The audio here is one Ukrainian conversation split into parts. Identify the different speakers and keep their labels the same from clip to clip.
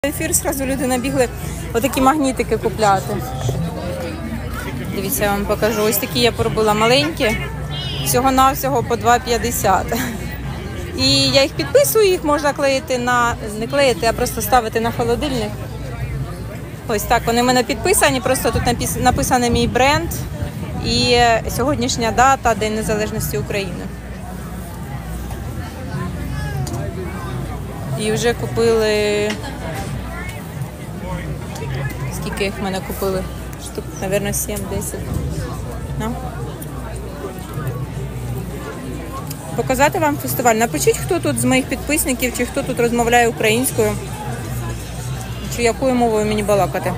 Speaker 1: Ефір, зразу люди набігли отакі магнітики купляти. Дивіться, я вам покажу. Ось такі я поробила маленькі, всього-навсього по 2,50. І я їх підписую, їх можна клеїти не клеїти, а просто ставити на холодильник. Ось так, вони в мене підписані, просто тут написаний мій бренд і сьогоднішня дата, День Незалежності України. І вже купили... Скільки їх в мене купили? Штук, мабуть, 7-10. No. Показати вам фестиваль. Напишіть, хто тут з моїх підписників, чи хто тут розмовляє українською, чи якою мовою мені балакати.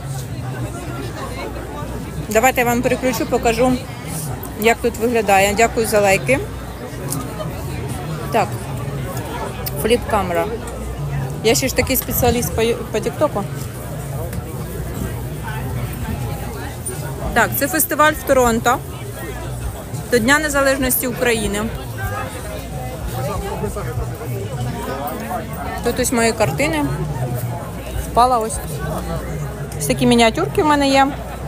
Speaker 1: Давайте я вам переключу, покажу, як тут виглядає. Дякую за лайки. Так, фліп-камера. Я ще ж такий спеціаліст по тіктоку. Так, це фестиваль в Торонто до Дня Незалежності України. Тут ось мої картини. Впала ось. Ось такі мініатюрки в мене є.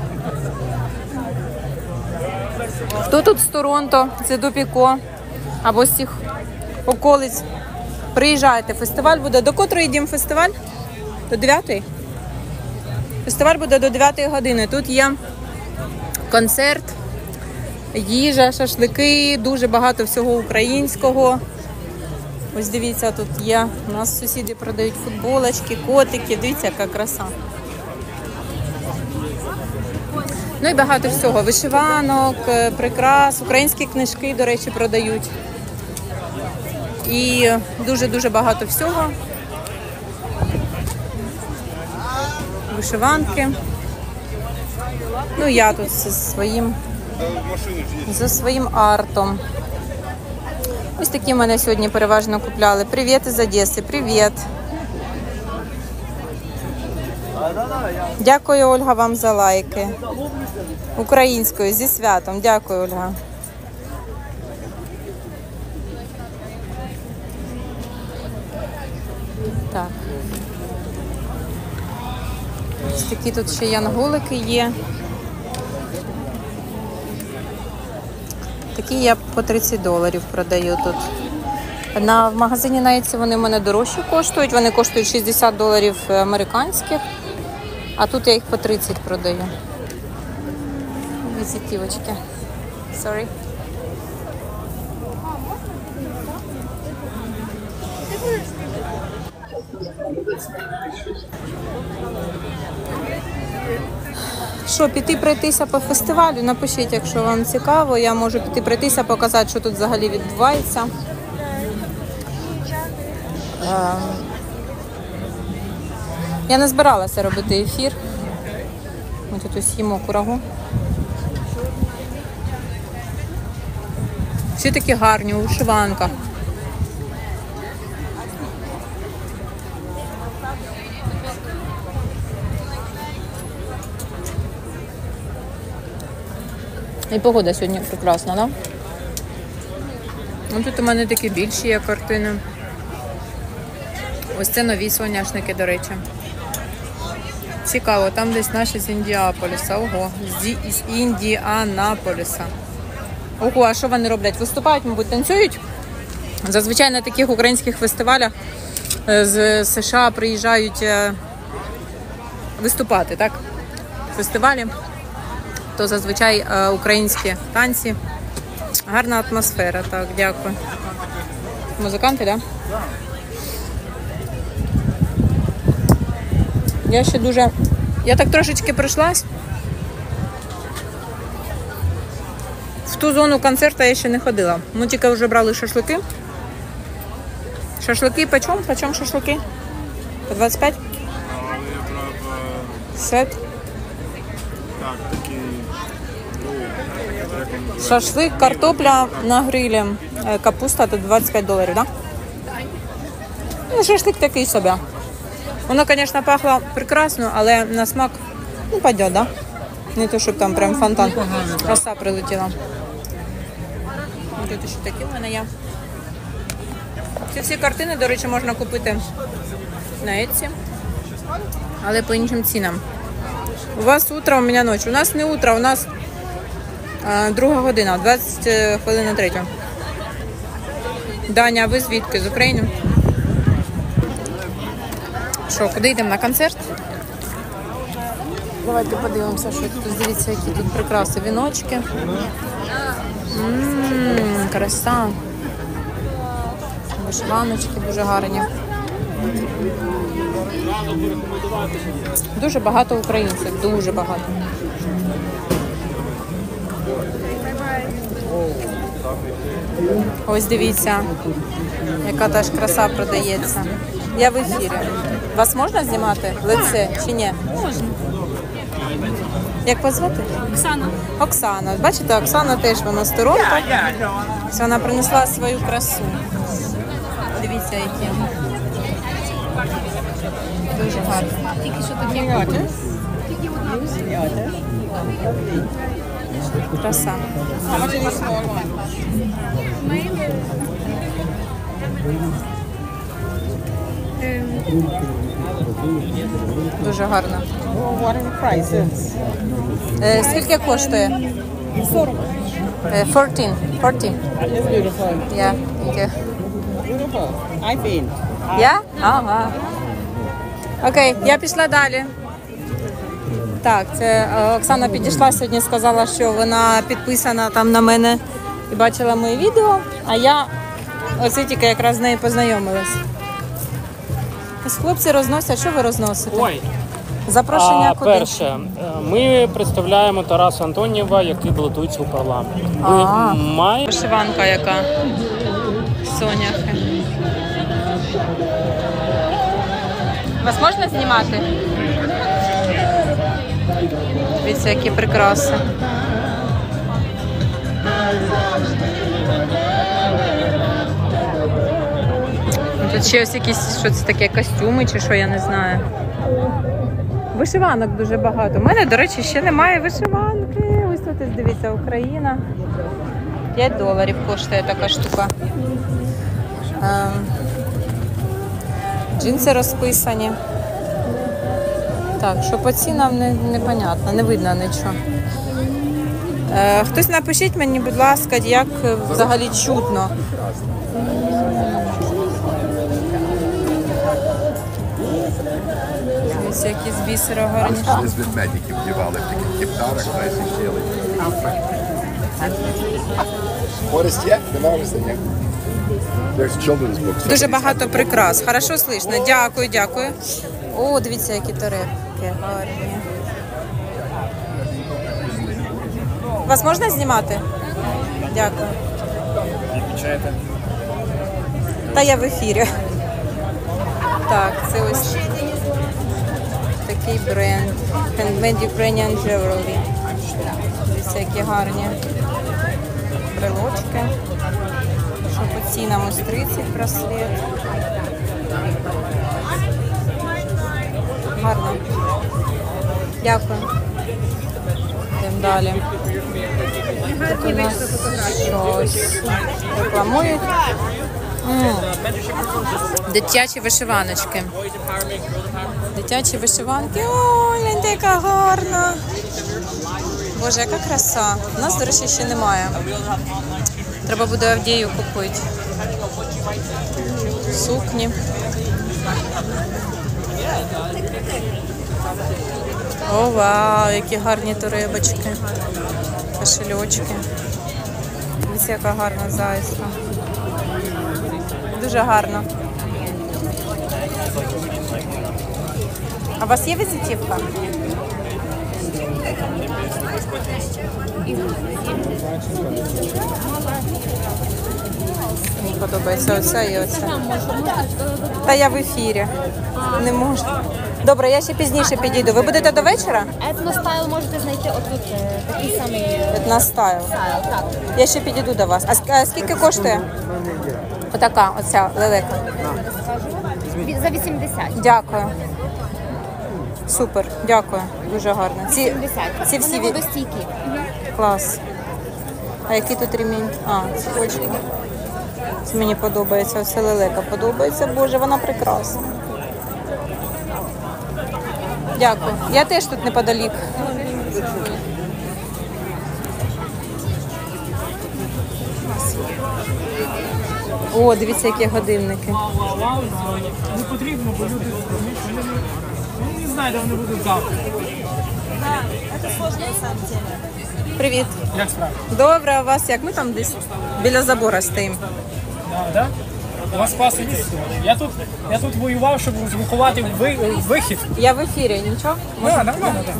Speaker 1: Хто тут з Торонто, це до Піко, або з цих околиць, приїжджайте. Фестиваль буде. До котрої йдемо фестиваль? До 9-ї? Фестиваль буде до 9-ї години. Тут є концерт, їжа, шашлики, дуже багато всього українського. Ось дивіться, тут є, у нас сусіди продають футболочки, котики, дивіться, яка краса. Ну і багато всього, вишиванок, прикрас, українські книжки, до речі, продають. І дуже-дуже багато всього. Вишиванки. Ну, я тут зі своїм артом. Ось такі мене сьогодні переважно купляли. Привіт із Одеси, привіт. Дякую, Ольга, вам за лайки. Українською, зі святом. Дякую, Ольга. Так. Ось такі тут ще янголики є. Такі я по $30 продаю тут. В магазині Найці вони в мене дорожче коштують. Вони коштують $60 американських. А тут я їх по 30 продаю. Візитівочки. Sorry. Що, піти пройтися по фестивалю? Напишіть, якщо вам цікаво. Я можу піти пройтися, показати, що тут взагалі відбувається. Я не збиралася робити ефір. Ми тут ось їмо курагу. Всі такі гарні, у вишиванках. І погода сьогодні прекрасна, так? Да? Тут у мене такі більші є картини. Ось це нові соняшники, до речі. Цікаво, там десь наші з Індіаполіса. Ого, з Індіанаполіса. Ого, а що вони роблять? Виступають, мабуть, танцюють? Зазвичай на таких українських фестивалях з США приїжджають виступати, так? Фестивалі. То зазвичай українські танці. Гарна атмосфера, так, дякую. Музиканти, так? Да? Я ще дуже... Я так трошечки пройшлась. В ту зону концерту я ще не ходила. Ми тільки вже брали шашлики. Шашлики по чому? По чому шашлики? По 25? Сет? Так, такі... Шашлик, картопля на грилі, капуста тут $25, так? Да? Ну, шашлик такий собі. Воно, звісно, пахло прекрасно, але на смак, ну, пойдет, да? Не то, щоб там прям фонтан. Роса прилетіла. Тут ще такі в мене є. Ці всі картини, до речі, можна купити на Etsy. але по іншим цінам. У вас утро, у мене ніч. У нас не утро, у нас 2 година, 20 хвилин на 3. Даня, а ви звідки? З України? Що, куди йдемо? На концерт? Давайте подивимося, що тут. Дивіться, які тут прикраси. Віночки. Краса. Вишиваночки дуже гарні. Дуже багато українців, дуже багато. Ось дивіться, яка теж краса продається. Я в ефірі. Вас можна знімати лице чи ні?
Speaker 2: Можна.
Speaker 1: Як вас звати?
Speaker 2: Оксана.
Speaker 1: Оксана. Бачите, Оксана теж вона з Торонто. Вона принесла свою красу. Дивіться, які. Дуже гарно.
Speaker 2: Тільки що таке.
Speaker 1: Краса. Дуже гарно. Скільки коштує?
Speaker 2: 40.
Speaker 1: 14. 14.
Speaker 3: It's beautiful.
Speaker 1: Yeah, thank you.
Speaker 3: Beautiful. I think.
Speaker 1: Я? Ага. Окей, я пішла далі. Так, це Оксана підійшла сьогодні, сказала, що вона підписана там на мене і бачила моє відео, а я оце тільки якраз з нею познайомилась. Ось хлопці розносять. Що ви розносите?
Speaker 4: Ой,
Speaker 1: Запрошення куди?
Speaker 4: перше, ми представляємо Тараса Антонєва, який балотується у парламент. Ви
Speaker 1: А.
Speaker 4: маєте
Speaker 1: Вишиванка яка. Соняхи. Вас можна знімати? Дивіться, які прикраси. Тут ще ось якісь, що це таке, костюми чи що, я не знаю. Вишиванок дуже багато. У мене, до речі, ще немає вишиванки. Ось тут, дивіться, Україна. $5 коштує така штука. Джинси розписані. Так, що по цінам непонятно, не видно нічого. Хтось напишіть мені, будь ласка, як взагалі чутно. Ось якісь бісери гарні.
Speaker 5: З ведмедиків вдівали в таких кептарах, знаєш, і сіли. Користь є? Немає визнання. There's children's books.
Speaker 1: Дуже багато прикрас. Хорошо слышно. Дякую, дякую. О, дивіться, які тарелки гарні. Вас можна знімати? Дякую. Та я в ефірі. Так, це ось такий бренд. Handmade Ukrainian Jewelry. Дивіться, які гарні брелочки. Що по цінам ось 30 браслет. Гарно. Дякую. Йдемо далі. Тут у нас щось рекламують. Дитячі вишиваночки. Дитячі вишиванки. Ой, гляньте, яка гарна. Боже, яка краса. У нас, до речі, ще немає. Треба буде Авдію купити. Сукні. О, вау, які гарні торебочки. Кошельочки. Ось яка гарна зайця. Дуже гарно. А у вас є візитівка? Мені подобається оця і оця. Та я в ефірі. Не можу. Добре, я ще пізніше підійду. Ви будете до вечора?
Speaker 2: Етностайл можете знайти отут такий самий
Speaker 1: На стайл.
Speaker 2: стайл. Так.
Speaker 1: Я ще підійду до вас. А скільки коштує? Отака, оця лелека.
Speaker 2: За 80.
Speaker 1: Дякую. Супер, дякую. Дуже гарно. Ці
Speaker 2: 70.
Speaker 1: всі
Speaker 2: Вони
Speaker 1: від...
Speaker 2: водостійкі.
Speaker 1: Клас. А який тут ремінь? А, цепочка. Це мені подобається. Оце лелека подобається. Боже, вона прекрасна. Дякую. Я теж тут неподалік. О, дивіться, які годинники.
Speaker 6: Не потрібно, бо люди не знають, де вони будуть завтра.
Speaker 1: Привіт.
Speaker 6: Як справа?
Speaker 1: Добре, а у вас як? Ми там десь біля забора стоїмо.
Speaker 6: Да? У вас класне місце. Я тут воював, щоб розблокувати вихід.
Speaker 1: Я в ефірі, нічого?
Speaker 6: Да, нормально, так.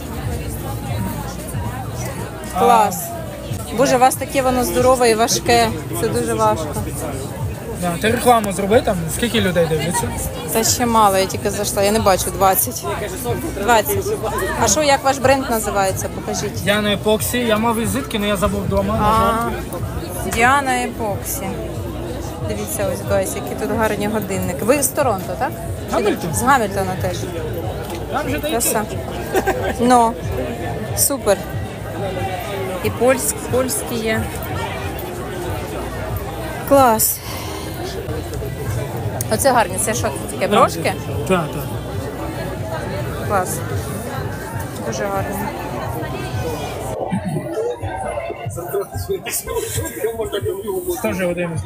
Speaker 1: Клас. Боже, у вас таке воно здорове і важке. Це дуже важко.
Speaker 6: Да, ти рекламу зроби там, скільки людей дивляться?
Speaker 1: Та ще мало, я тільки зайшла, я не бачу 20. 20. А що, як ваш бренд називається? Покажіть.
Speaker 6: Я на епоксі, я мав візитки, але я забув вдома. на жаль.
Speaker 1: Діана Епоксі. Дивіться, ось, гайс, які тут гарні годинники. Ви з Торонто, так?
Speaker 6: Гамільтон.
Speaker 1: З Гамільтона теж.
Speaker 6: Там вже дайте.
Speaker 1: Краса. Ну, супер. І польські є. Клас. Оце гарні, це що це таке? Брошки?
Speaker 6: Так.
Speaker 1: Клас. Дуже гарні.
Speaker 6: Теж години.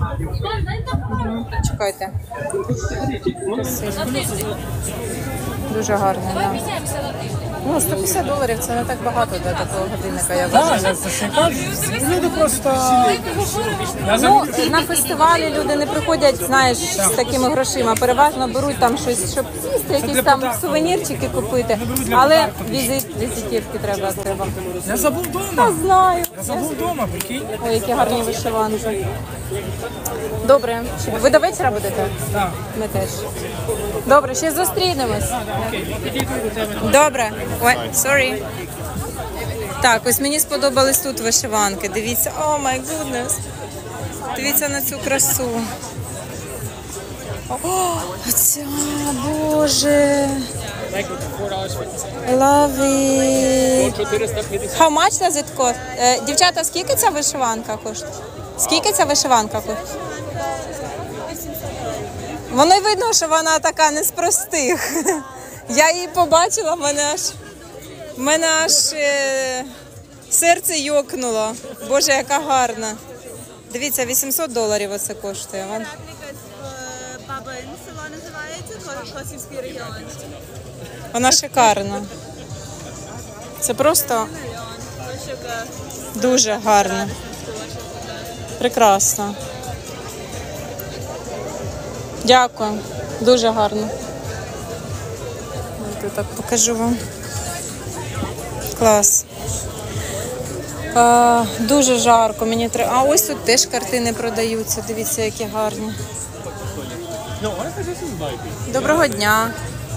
Speaker 1: Чекайте. Красиво. Дуже гарний, да. Ну, $150 це не так багато для такого годинника, я
Speaker 6: Так,
Speaker 1: вважаю.
Speaker 6: це ж не кажу. Люди просто... Я
Speaker 1: Ну,
Speaker 6: забув.
Speaker 1: на фестивалі люди не приходять, знаєш, з такими грошима. Переважно беруть там щось, щоб з'їсти, якісь там сувенірчики купити. Але візитівки треба.
Speaker 6: Я забув
Speaker 1: Я
Speaker 6: вдома.
Speaker 1: знаю.
Speaker 6: Я забув вдома, прикинь.
Speaker 1: Ой, які гарні вишиванки. Добре. Ви до вечора будете?
Speaker 6: Так.
Speaker 1: Ми теж. Добре, ще зустрінемось.
Speaker 6: Окей, підійду до тебе.
Speaker 1: Добре. Ой, sorry. Так, ось мені сподобались тут вишиванки. Дивіться, о май гуднес. Дивіться на цю красу. О, ця, боже. Love it. How much does it cost? Дівчата, скільки ця вишиванка коштує? Скільки ця вишиванка коштує? Воно й видно, що вона така не з простих. Я її побачила, в мене аж серце йокнуло. Боже, яка гарна. Дивіться, $800 оце коштує.
Speaker 7: Бабин село називається, Косівський регіон.
Speaker 1: Вона шикарна. Це просто дуже гарно. Прекрасно. Дякую. Дуже гарно. Я так покажу вам. Клас. Дуже жарко. Мені треба. А ось тут теж картини продаються. Дивіться, які гарні. Доброго дня.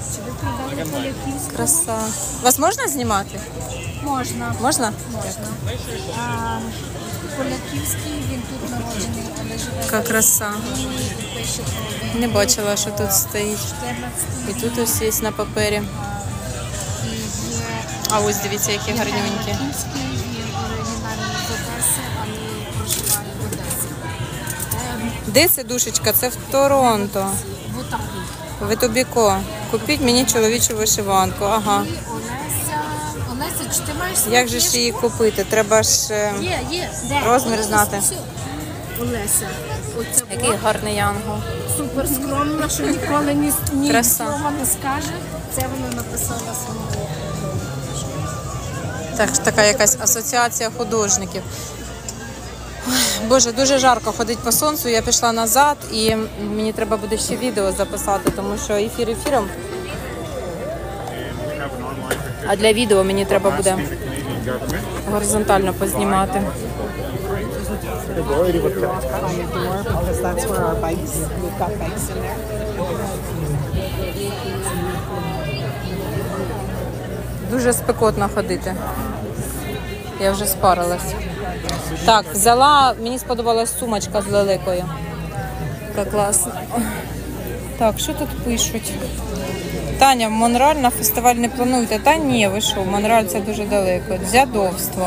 Speaker 1: Краса. Вас можна знімати?
Speaker 2: Можна.
Speaker 1: Можна?
Speaker 2: Поляківський, він тут народжений, але живе
Speaker 1: Яка краса.
Speaker 2: і пише про
Speaker 1: Не бачила, що тут стоїть.
Speaker 2: 14
Speaker 1: І тут ось є на папері.
Speaker 2: і є
Speaker 1: А ось дивіться, які гарненькі.
Speaker 2: Поляківський, він оригінальний з Одеси, але проживає в Одесі.
Speaker 1: Де це душечка? Це в Торонто.
Speaker 2: В Утахі.
Speaker 1: В Етобіко. Купіть мені чоловічу вишиванку. Ага.
Speaker 2: І Олеся, чи ти маєш свою
Speaker 1: Як же ж її купити? Треба ж...
Speaker 2: Є. Де?
Speaker 1: Розмір
Speaker 2: Ось,
Speaker 1: знати.
Speaker 2: ось, ось. Олеся, оце
Speaker 1: Який гарний янгол.
Speaker 2: супер скромна, що ніколи ні
Speaker 1: Краса.
Speaker 2: слова не скаже. Це вона написала самому.
Speaker 1: Так, така якась асоціація художників. Ой, Боже, дуже жарко ходить по сонцю. Я пішла назад і мені треба буде ще відео записати, тому що ефір ефіром. А для відео мені треба буде горизонтально познімати.
Speaker 3: Because that's where our bikes, we've got bikes in there.
Speaker 1: Дуже спекотно ходити. Я вже спарилась. Так, взяла, мені сподобалась сумочка з лелекою. Яка класна. Так, що тут пишуть? Таня, в Монреаль на фестиваль не плануєте? Та ні, ви що, Монреаль це дуже далеко. Дзядовство.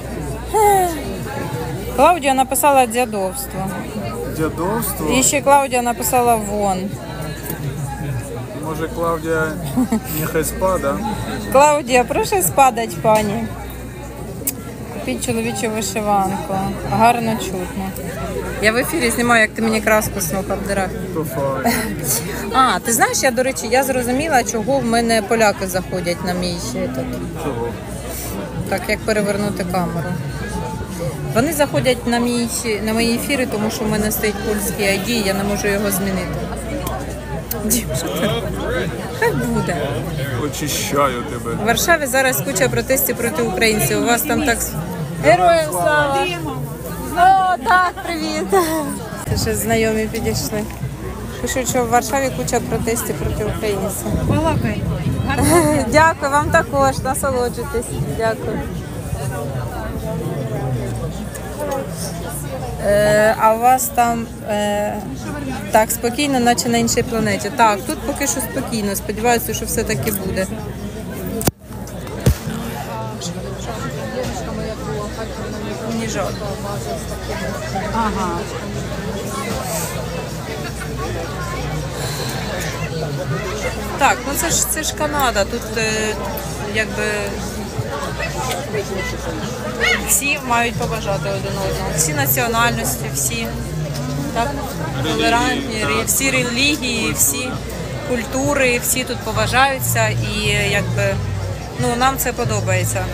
Speaker 1: Клаудія написала дзядовство.
Speaker 8: Дядовство.
Speaker 1: І ще Клаудія написала вон.
Speaker 8: Może Klaudia niechaj spada.
Speaker 1: Клаудія, прошу спадать, пані. Купіть чоловічу вишиванку. Гарно чутно. Я в ефірі знімаю, як ти мені краску знов обдирав.
Speaker 8: To fajnie.
Speaker 1: А, ти знаєш, я, до речі, я зрозуміла, чого в мене поляки заходять на мій
Speaker 8: Чого?
Speaker 1: так, як перевернути камеру. Вони заходять на мої ефіри, тому що в мене стоїть польський ID, і я не можу його змінити. Дім, що ти? Хай буде.
Speaker 8: Очищаю тебе.
Speaker 1: В Варшаві зараз куча протестів проти українців. У вас там так... Героям слава! О, так, привіт! Це ще знайомі підійшли. Пишуть, що в Варшаві куча протестів проти українців.
Speaker 2: Балакай.
Speaker 1: Дякую, вам також, насолоджуйтесь. Дякую. А у вас там так спокійно, наче на іншій планеті. Так, тут поки що спокійно. Сподіваюся, що все таки буде. Ніжок.
Speaker 2: Ага.
Speaker 1: Так, ну це ж Канада. Тут якби всі мають поважати один одного. Всі національності, всі так, толерантні, всі релігії, всі культури, всі тут поважаються і якби ну нам це подобається.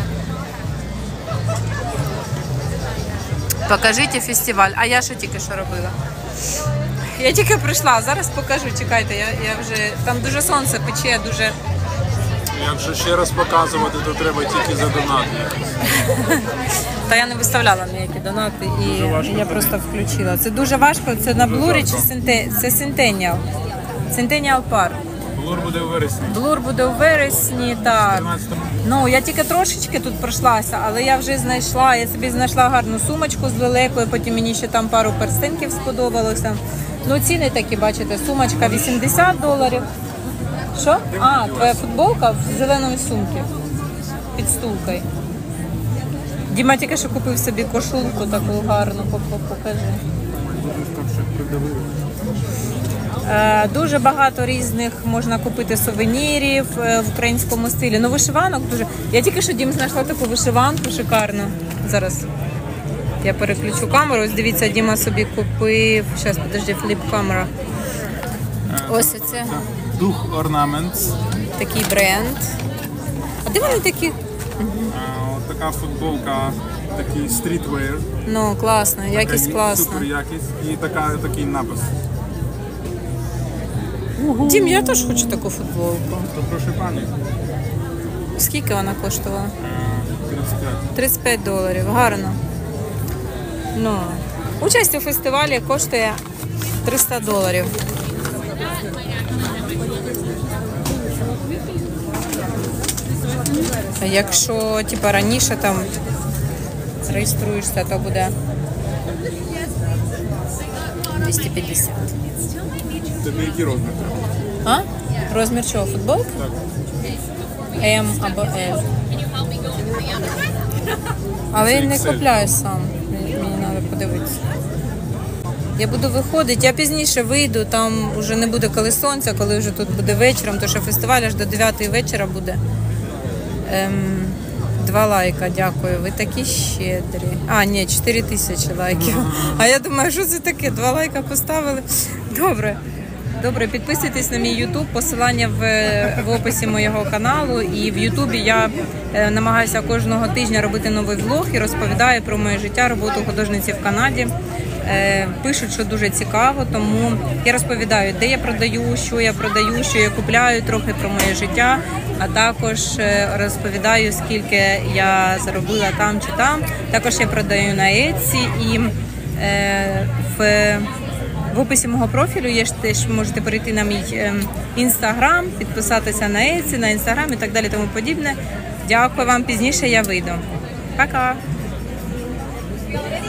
Speaker 1: Покажіть фестиваль. А я що тільки що робила? Я тільки прийшла, зараз покажу, чекайте, я вже там дуже сонце пече, дуже.
Speaker 8: Якщо ще раз показувати, то треба тільки за донат.
Speaker 1: Та я не виставляла ніякі донати і я просто включила. Це дуже важко, це на блурі чи це Centennial? Centennial Park.
Speaker 8: Блур буде у вересні.
Speaker 1: Блур буде у вересні, так. Ну, я тільки трошечки тут пройшлася, але я вже знайшла, я собі знайшла гарну сумочку з лелекою, потім мені ще там пару перстинків сподобалося. Ну, ціни такі, бачите, сумочка $80. Що? А, твоя футболка в зеленої сумці. Під стулкою. Діма тільки що купив собі кошулку таку гарну, покажи. Дуже багато різних можна купити сувенірів в українському стилі. Ну, вишиванок дуже. Я тільки що, Дім, знайшла таку вишиванку шикарну. Зараз я переключу камеру. Ось дивіться, Діма собі купив. Зараз, подожди, фліп-камера. Ось це.
Speaker 8: Дух Ornaments.
Speaker 1: Такий бренд. А де вони такі?
Speaker 8: От така футболка, такий стрітвеєр.
Speaker 1: Ну, класно, якість класна.
Speaker 8: Супер якість. І такий напис.
Speaker 1: Дім, я теж хочу таку футболку.
Speaker 8: То прошу пані.
Speaker 1: Скільки вона коштувала?
Speaker 8: 35.
Speaker 1: $35. Гарно. Ну, участь у фестивалі коштує $300. А якщо типа раніше там реєструєшся, то буде 250.
Speaker 8: Тобі який розмір?
Speaker 1: А? Розмір чого? Футболки?
Speaker 8: Так.
Speaker 1: М або L. Але я не купляю сам. Мені треба подивитися. Я буду виходити, я пізніше вийду, там вже не буде коли сонця, коли вже тут буде вечором, тому що фестиваль аж до 9 вечора буде. 2 лайка, дякую. Ви такі щедрі. А, ні, 4000 лайків. А я думаю, що це таке? 2 лайка поставили. Добре. Добре, підписуйтесь на мій YouTube, посилання в описі моєго каналу. І в Ютубі я намагаюся кожного тижня робити новий влог і розповідаю про моє життя, роботу художниці в Канаді. Пишуть, що дуже цікаво, тому я розповідаю, де я продаю, що я купляю, трохи про моє життя, а також розповідаю, скільки я заробила там чи там. Також я продаю на Etsy і в описі мого профілю є теж можете перейти на мій інстаграм, підписатися на Etsy, на інстаграм і так далі, тому подібне. Дякую вам, пізніше я вийду. Пока!